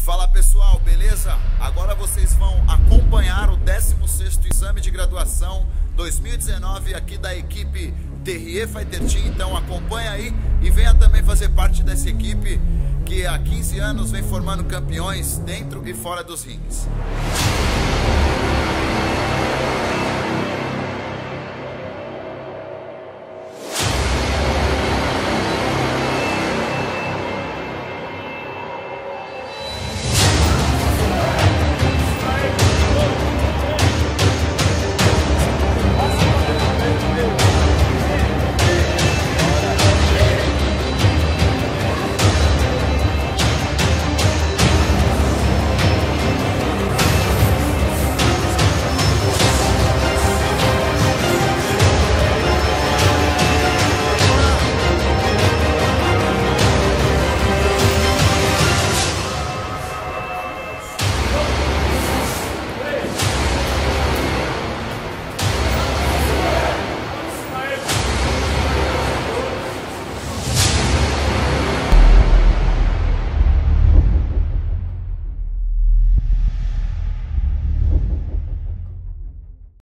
Fala pessoal, beleza? Agora vocês vão acompanhar o 16º exame de graduação 2019 aqui da equipe Terrier Fighter Team. Então acompanha aí e venha também fazer parte dessa equipe que há 15 anos vem formando campeões dentro e fora dos rings.